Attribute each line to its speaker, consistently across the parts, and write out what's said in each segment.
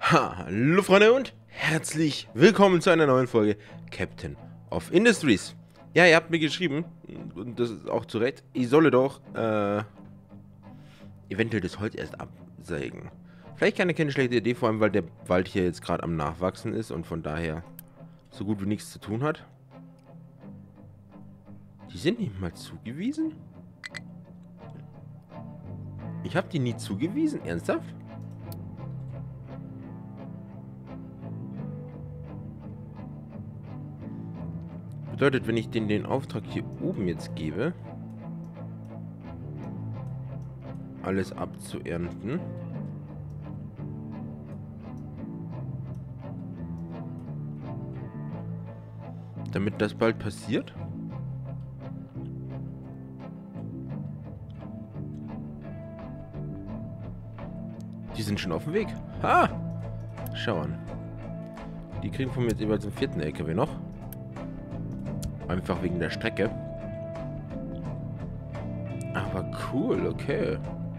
Speaker 1: Hallo Freunde und herzlich willkommen zu einer neuen Folge Captain of Industries. Ja, ihr habt mir geschrieben, und das ist auch zu Recht, ich solle doch eventuell das Holz erst absägen. Vielleicht keine schlechte Idee, vor allem weil der Wald hier jetzt gerade am Nachwachsen ist und von daher so gut wie nichts zu tun hat. Die sind nicht mal zugewiesen? Ich habe die nie zugewiesen? Ernsthaft? Bedeutet, wenn ich denen den Auftrag hier oben jetzt gebe, alles abzuernten, damit das bald passiert? Die sind schon auf dem Weg. Ha! Schau an. Die kriegen von mir jetzt jeweils einen 4. LKW noch. Einfach wegen der Strecke. Aber cool, okay.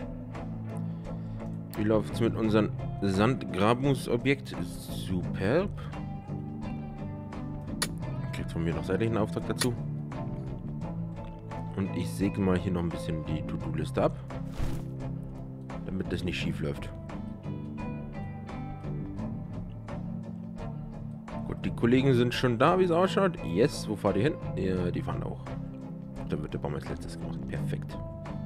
Speaker 1: Wie läuft es mit unserem Sandgrabungsobjekt? Superb. Kriegt von mir noch seitlich einen Auftrag dazu. Und ich säge mal hier noch ein bisschen die To-Do-Liste ab. Damit das nicht schief läuft. Gut, die Kollegen sind schon da, wie es ausschaut. Yes, wo fahrt ihr hin? Ja, die fahren auch. Dann wird der Baum als letztes gemacht. Perfekt.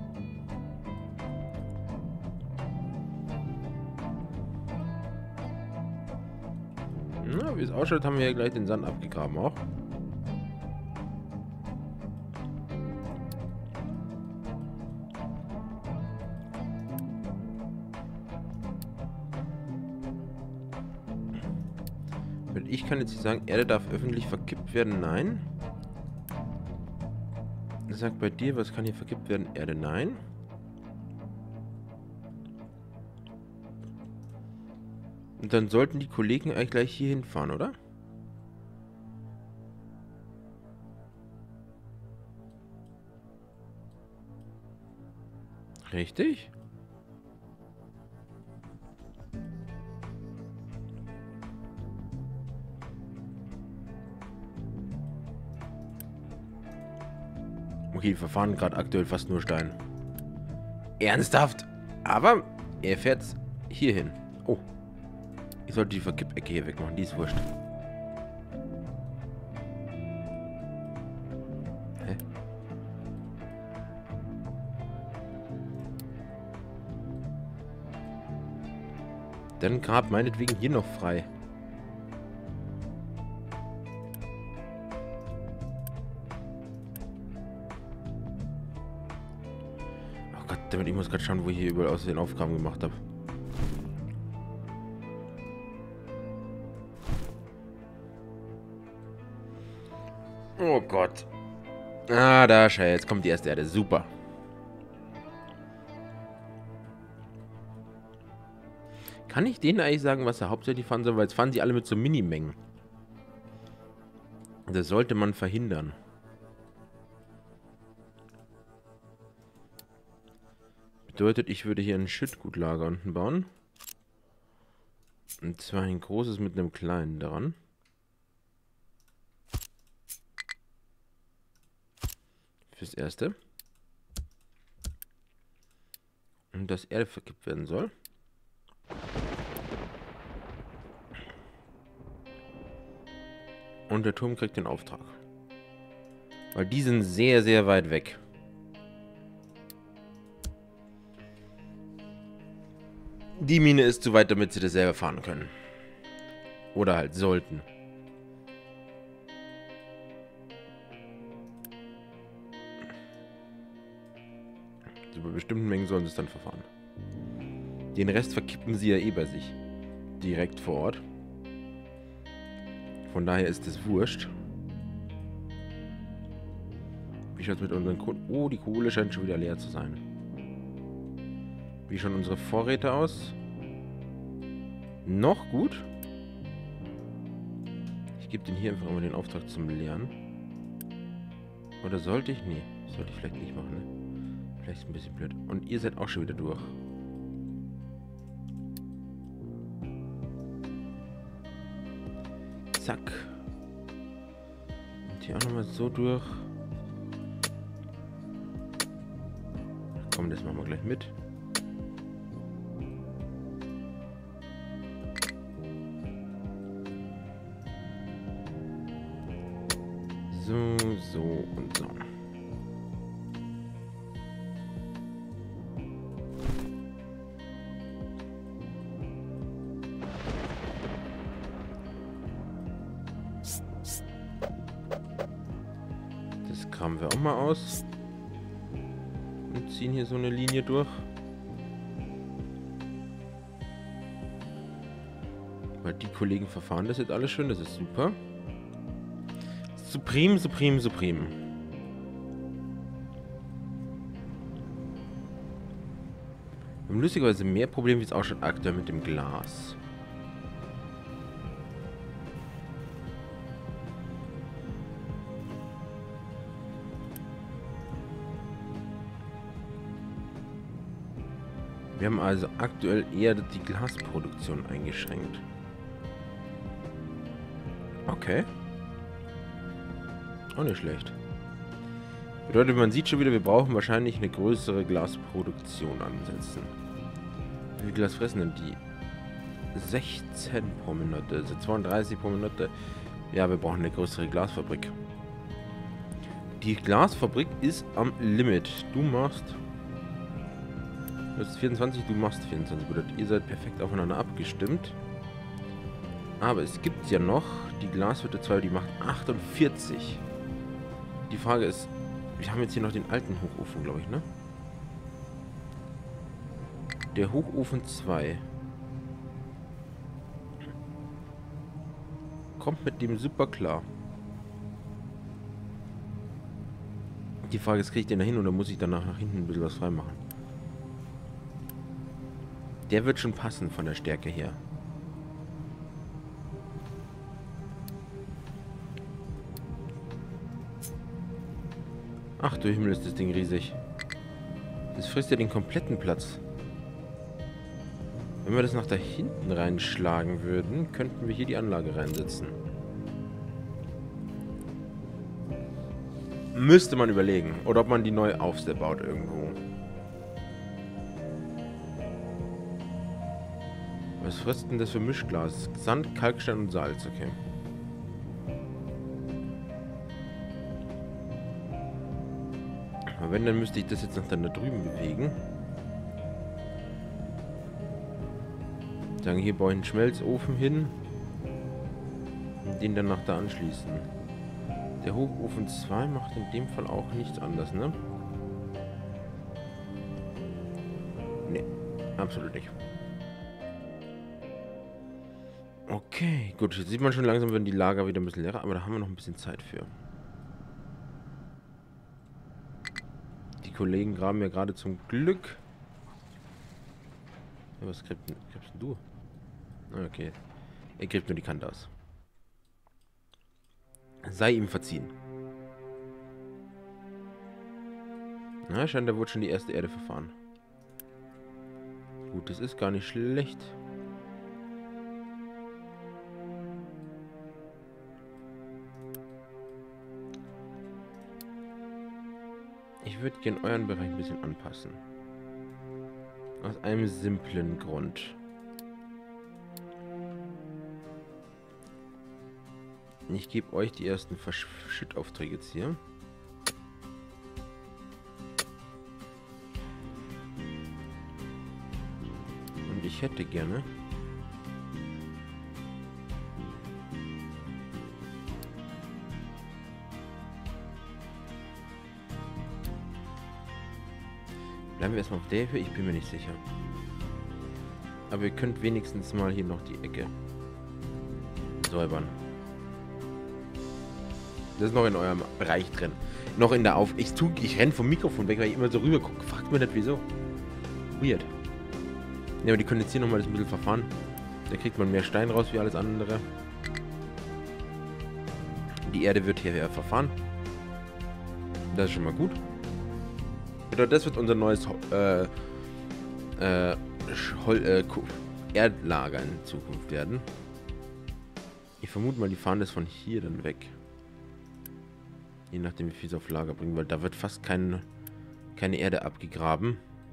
Speaker 1: Na, wie es ausschaut, haben wir ja gleich den Sand abgegraben auch. Ich kann jetzt nicht sagen, Erde darf öffentlich verkippt werden. Nein. Sagt bei dir, was kann hier verkippt werden? Erde, nein. Und dann sollten die Kollegen eigentlich gleich hier hinfahren, oder? Richtig? Okay, wir verfahren gerade aktuell fast nur Stein. Ernsthaft? Aber er fährt hier hin. Oh. Ich sollte die Verkippecke hier wegmachen. Die ist wurscht. Hä? Dann grab meinetwegen hier noch frei. Damit ich muss gerade schauen, wo ich hier überall aus den Aufgaben gemacht habe. Oh Gott. Ah, da, schau, jetzt kommt die erste Erde. Super. Kann ich denen eigentlich sagen, was er hauptsächlich fahren soll? Weil jetzt fahren sie alle mit so Minimengen. Das sollte man verhindern. Bedeutet, ich würde hier ein Schüttgutlager unten bauen. Und zwar ein großes mit einem kleinen dran. Fürs Erste. Und das Erde verkippt werden soll. Und der Turm kriegt den Auftrag. Weil die sind sehr, sehr weit weg. Die Mine ist zu weit, damit sie das selber fahren können. Oder halt sollten. Also bei bestimmten Mengen sollen sie es dann verfahren. Den Rest verkippen sie ja eh bei sich. Direkt vor Ort. Von daher ist es wurscht. Wie schaut es mit unseren Kunden? Oh, die Kohle scheint schon wieder leer zu sein. Wie schauen unsere Vorräte aus? Noch gut. Ich gebe den hier einfach immer den Auftrag zum Leeren. Oder sollte ich? Nee, sollte ich vielleicht nicht machen, ne? Vielleicht ist ein bisschen blöd. Und ihr seid auch schon wieder durch. Zack. Und hier auch nochmal so durch. Komm, das machen wir gleich mit. So, so und so. Das kramen wir auch mal aus. Und ziehen hier so eine Linie durch. Weil die Kollegen verfahren das jetzt alles schön, das ist super. Supreme, Supreme, Supreme. Wir haben lustigerweise mehr Probleme, wie es ausschaut aktuell mit dem Glas. Wir haben also aktuell eher die Glasproduktion eingeschränkt. Okay. Auch nicht schlecht. Bedeutet, man sieht schon wieder, wir brauchen wahrscheinlich eine größere Glasproduktion ansetzen. Wie viel Glas fressen denn die? 16 pro Minute, also 32 pro Minute. Ja, wir brauchen eine größere Glasfabrik. Die Glasfabrik ist am Limit. Du machst... Das ist 24, du machst 24. Bedeutet, ihr seid perfekt aufeinander abgestimmt. Aber es gibt ja noch die Glashütte 2, die macht 48. Die Frage ist, wir haben jetzt hier noch den alten Hochofen, glaube ich, ne? Der Hochofen 2 kommt mit dem super klar. Die Frage ist, kriege ich den da hin oder muss ich danach nach hinten ein bisschen was freimachen? Der wird schon passen von der Stärke her. Ach du Himmel, ist das Ding riesig. Das frisst ja den kompletten Platz. Wenn wir das nach da hinten reinschlagen würden, könnten wir hier die Anlage reinsetzen. Müsste man überlegen. Oder ob man die neu aufbaut irgendwo. Was frisst denn das für Mischglas? Sand, Kalkstein und Salz, okay. Aber wenn, dann müsste ich das jetzt nach da drüben bewegen. Sagen, hier baue ich einen Schmelzofen hin. Und den dann nach da anschließen. Der Hochofen 2 macht in dem Fall auch nichts anderes, ne? Ne, absolut nicht. Okay, gut, jetzt sieht man schon langsam, werden die Lager wieder ein bisschen leerer, aber da haben wir noch ein bisschen Zeit für. Die Kollegen graben ja gerade zum Glück. Ja, was gräbst denn du? Okay, er gräbt nur die Kante aus. Sei ihm verziehen. Na, scheint, da wurde schon die erste Erde verfahren. Gut, das ist gar nicht schlecht. Ich würde gerne euren Bereich ein bisschen anpassen. Aus einem simplen Grund. Ich gebe euch die ersten Verschüttaufträge jetzt hier. Und ich hätte gerne... Bleiben wir erstmal auf der Höhe, ich bin mir nicht sicher. Aber ihr könnt wenigstens mal hier noch die Ecke säubern. Das ist noch in eurem Bereich drin. Noch in der ich renne vom Mikrofon weg, weil ich immer so rüber gucke. Fragt mir nicht wieso. Weird. Ja, aber die können jetzt hier nochmal das ein bisschen verfahren. Da kriegt man mehr Stein raus wie alles andere. Die Erde wird hier verfahren. Das ist schon mal gut. Das wird unser neues Erdlager in Zukunft werden. Ich vermute mal, die fahren das von hier dann weg. Je nachdem, wie viel es auf Lager bringen, weil da wird fast keine Erde abgegraben.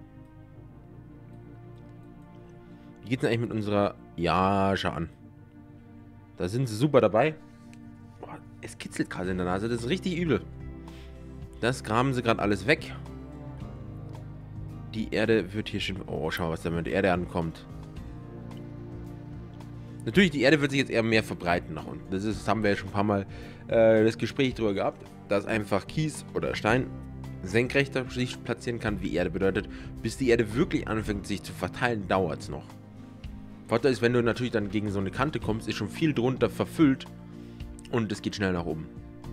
Speaker 1: Wie geht's denn eigentlich mit unserer... Ja, schau an. Da sind sie super dabei. Boah, es kitzelt gerade in der Nase. Das ist richtig übel. Das graben sie gerade alles weg. Die Erde wird hier schon... Oh, schau mal, was da mit der Erde ankommt. Natürlich, die Erde wird sich jetzt eher mehr verbreiten nach unten. Das haben wir ja schon ein paar Mal das Gespräch drüber gehabt, dass einfach Kies oder Stein senkrechter sich platzieren kann, wie Erde bedeutet. Bis die Erde wirklich anfängt, sich zu verteilen, dauert es noch. Vorteil ist, wenn du natürlich dann gegen so eine Kante kommst, ist schon viel drunter verfüllt und es geht schnell nach oben.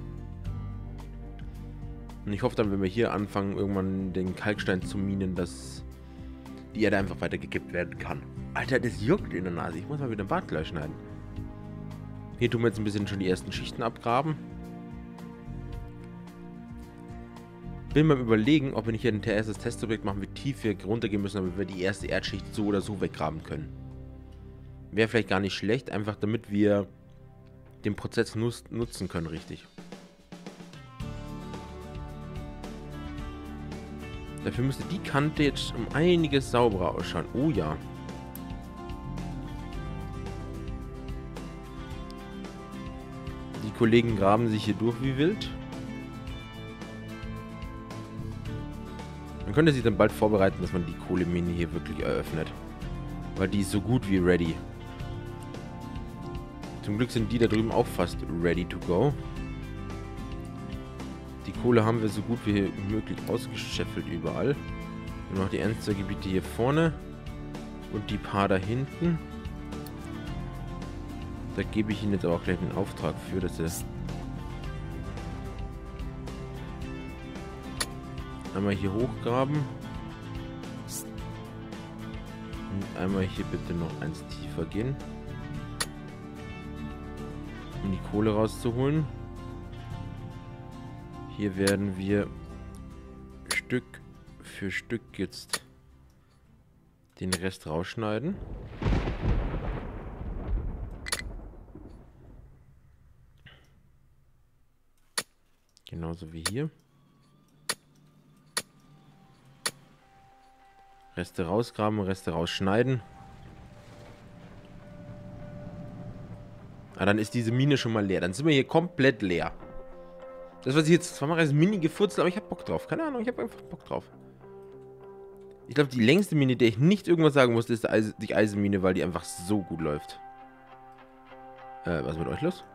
Speaker 1: Und ich hoffe dann, wenn wir hier anfangen, irgendwann den Kalkstein zu minen, dass die Erde einfach weiter gekippt werden kann. Alter, das juckt in der Nase. Ich muss mal wieder ein Bart gleich schneiden. Hier tun wir jetzt ein bisschen schon die ersten Schichten abgraben. Bin mal überlegen, ob wir nicht hier ein erstes Testobjekt machen, wie tief wir runtergehen müssen, damit wir die erste Erdschicht so oder so weggraben können. Wäre vielleicht gar nicht schlecht, einfach damit wir den Prozess nutzen können, richtig. Dafür müsste die Kante jetzt um einiges sauberer ausschauen. Oh ja. Die Kollegen graben sich hier durch wie wild. Man könnte sich dann bald vorbereiten, dass man die Kohlemine hier wirklich eröffnet. Weil die ist so gut wie ready. Zum Glück sind die da drüben auch fast ready to go. Die Kohle haben wir so gut wie möglich ausgeschöpft überall. Und noch die Ernstgebiete hier vorne. Und die paar da hinten. Da gebe ich Ihnen jetzt aber auch gleich einen Auftrag für, dass er einmal hier hochgraben. Und einmal hier bitte noch eins tiefer gehen. Um die Kohle rauszuholen. Hier werden wir Stück für Stück jetzt den Rest rausschneiden. Genauso wie hier. Reste rausgraben, Reste rausschneiden. Ah, dann ist diese Mine schon mal leer. Dann sind wir hier komplett leer. Das, was ich jetzt zwar mache, ist Mini gefurzt, aber ich habe Bock drauf. Keine Ahnung, ich habe einfach Bock drauf. Ich glaube, die längste Mine, der ich nicht irgendwas sagen musste, ist die Eisenmine, weil die einfach so gut läuft. Was ist mit euch los?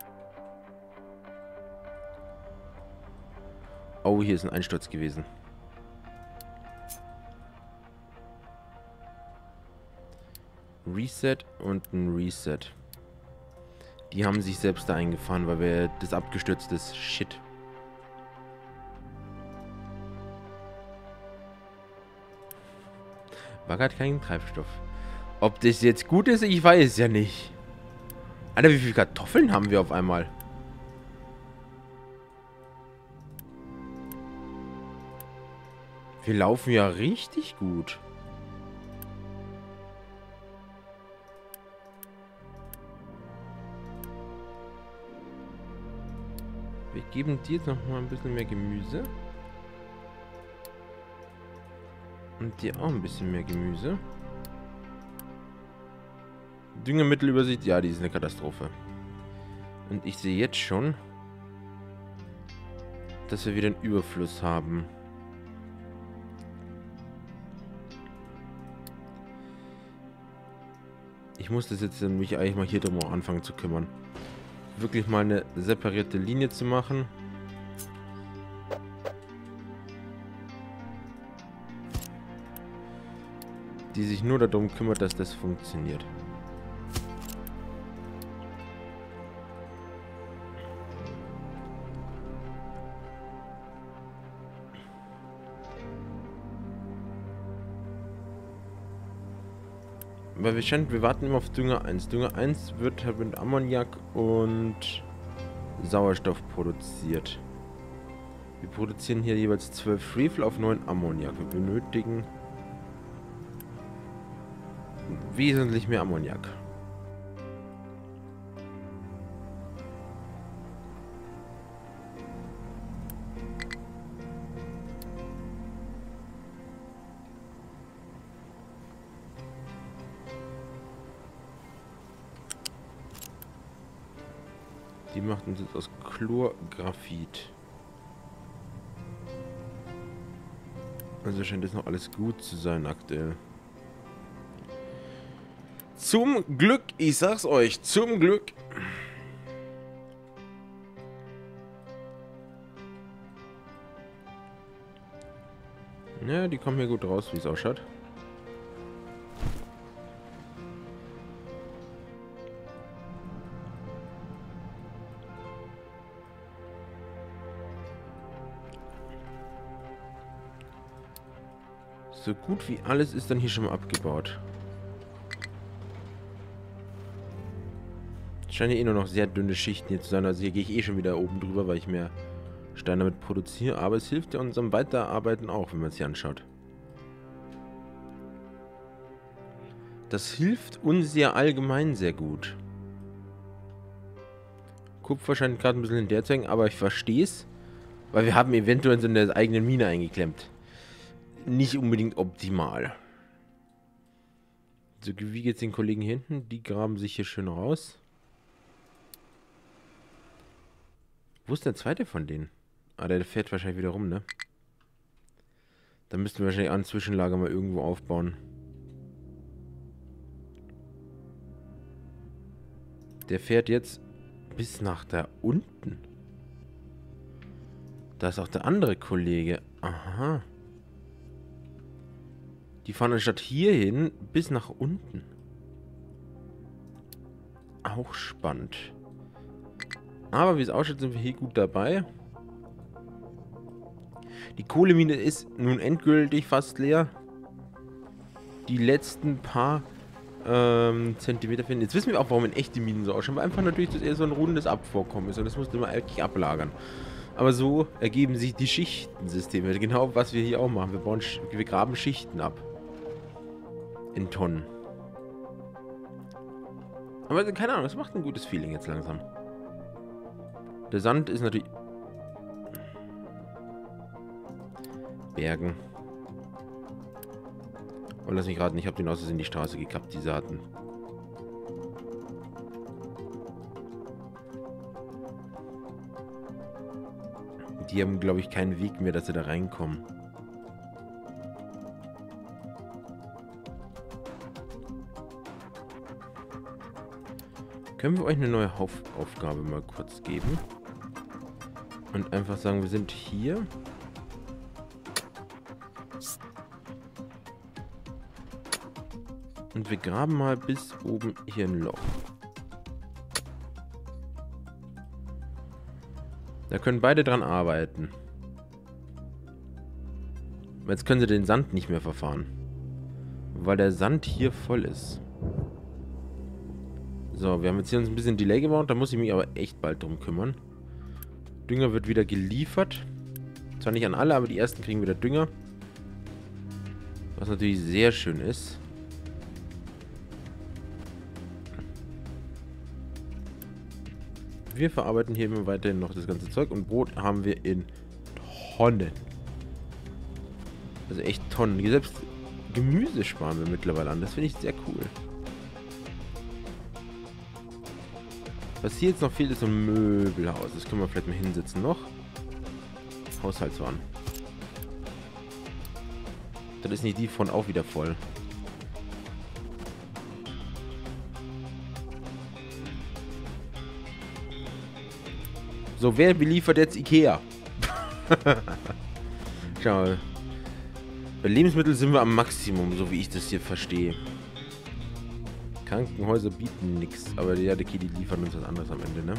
Speaker 1: Oh, hier ist ein Einsturz gewesen. Reset und ein Reset. Die haben sich selbst da eingefahren, weil wir das abgestürzt ist. Shit. War gerade kein Treibstoff. Ob das jetzt gut ist, ich weiß ja nicht. Alter, wie viele Kartoffeln haben wir auf einmal? Wir laufen ja richtig gut. Wir geben dir jetzt noch mal ein bisschen mehr Gemüse. Und dir auch ein bisschen mehr Gemüse. Düngemittelübersicht, ja, die ist eine Katastrophe. Und ich sehe jetzt schon, dass wir wieder einen Überfluss haben. Ich muss das jetzt mich eigentlich mal hier drum auch anfangen zu kümmern. Wirklich mal eine separierte Linie zu machen. Die sich nur darum kümmert, dass das funktioniert. Weil wir warten immer auf Dünger 1. Dünger 1 wird halt mit Ammoniak und Sauerstoff produziert. Wir produzieren hier jeweils 12 Freefall auf 9 Ammoniak. Wir benötigen wesentlich mehr Ammoniak. Die macht uns jetzt aus Chlorgraphit. Also scheint das noch alles gut zu sein aktuell. Zum Glück, ich sag's euch, zum Glück. Ja, die kommen hier gut raus, wie es ausschaut. So gut wie alles ist dann hier schon mal abgebaut. Es scheinen ja eh nur noch sehr dünne Schichten hier zu sein. Also hier gehe ich eh schon wieder oben drüber, weil ich mehr Steine damit produziere. Aber es hilft ja unserem Weiterarbeiten auch, wenn man es hier anschaut. Das hilft uns ja allgemein sehr gut. Kupfer scheint gerade ein bisschen in der zu hängen, aber ich verstehe es. Weil wir haben eventuell so eine eigene Mine eingeklemmt. Nicht unbedingt optimal. So, wie geht's den Kollegen hinten? Die graben sich hier schön raus. Wo ist der zweite von denen? Ah, der fährt wahrscheinlich wieder rum, ne? Da müssten wir wahrscheinlich auch ein Zwischenlager mal irgendwo aufbauen. Der fährt jetzt bis nach da unten. Da ist auch der andere Kollege. Aha. Die fahren anstatt hierhin bis nach unten. Auch spannend. Aber wie es ausschaut, sind wir hier gut dabei. Die Kohlemine ist nun endgültig fast leer. Die letzten paar Zentimeter finden. Jetzt wissen wir auch, warum in echte Minen so ausschauen. Weil einfach natürlich das eher so ein rundes Abvorkommen ist. Und das musste man eigentlich ablagern. Aber so ergeben sich die Schichtensysteme. Genau, was wir hier auch machen. Wir graben Schichten ab. In Tonnen. Aber keine Ahnung, das macht ein gutes Feeling jetzt langsam. Der Sand ist natürlich... Bergen. Oh, lass mich raten, ich habe den aus Versehen die Straße gekappt, die Saaten. Die haben, glaube ich, keinen Weg mehr, dass sie da reinkommen. Können wir euch eine neue Aufgabe mal kurz geben? Und einfach sagen, wir sind hier. Und wir graben mal bis oben hier ein Loch. Da können beide dran arbeiten. Jetzt können sie den Sand nicht mehr verfahren. Weil der Sand hier voll ist. So, wir haben jetzt hier uns ein bisschen Delay gebaut. Da muss ich mich aber echt bald drum kümmern. Dünger wird wieder geliefert. Zwar nicht an alle, aber die ersten kriegen wieder Dünger. Was natürlich sehr schön ist. Wir verarbeiten hier immer weiterhin noch das ganze Zeug. Und Brot haben wir in Tonnen. Also echt Tonnen. Selbst Gemüse sparen wir mittlerweile an. Das finde ich sehr cool. Was hier jetzt noch fehlt, ist so ein Möbelhaus. Das können wir vielleicht mal hinsetzen noch. Haushaltswaren. Dann ist nicht die von auch wieder voll. So, wer beliefert jetzt Ikea? Schau mal. Bei Lebensmitteln sind wir am Maximum, so wie ich das hier verstehe. Krankenhäuser bieten nichts, aber ja, die liefern uns was anderes am Ende, ne?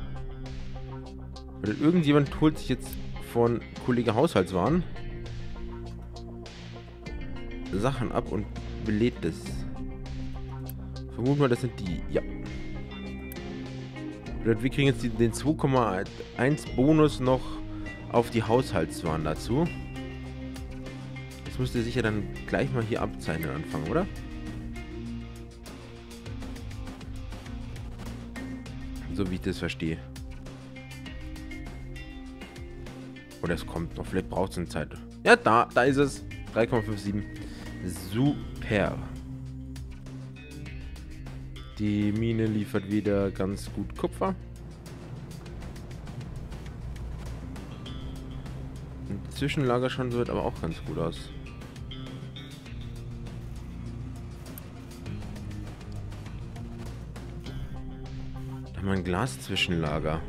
Speaker 1: Weil irgendjemand holt sich jetzt von Kollege Haushaltswaren Sachen ab und belädt das. Vermuten wir, das sind die. Ja. Wir kriegen jetzt den 2,1 Bonus noch auf die Haushaltswaren dazu. Das müsste sicher dann gleich mal hier abzeichnen anfangen, oder? So wie ich das verstehe. Oder es kommt noch. Vielleicht braucht es eine Zeit. Ja, da ist es. 3,57. Super. Die Mine liefert wieder ganz gut Kupfer. Zwischenlager schon wird aber auch ganz gut aus. Da haben wir ein Glas-Zwischenlager.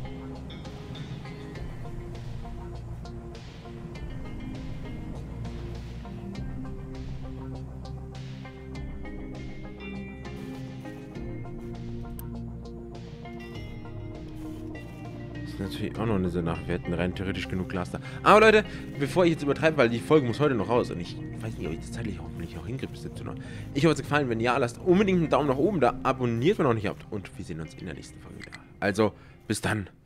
Speaker 1: Natürlich auch noch eine Sache. Wir hätten rein theoretisch genug Glas da. Aber Leute, bevor ich jetzt übertreibe, weil die Folge muss heute noch raus und ich weiß nicht, ob ich das zeitlich hoffentlich auch hinkriege bis 17 Uhr. Ich hoffe, es hat gefallen. Wenn ja, lasst unbedingt einen Daumen nach oben da. Abonniert, wenn ihr noch nicht habt. Und wir sehen uns in der nächsten Folge wieder. Also, bis dann.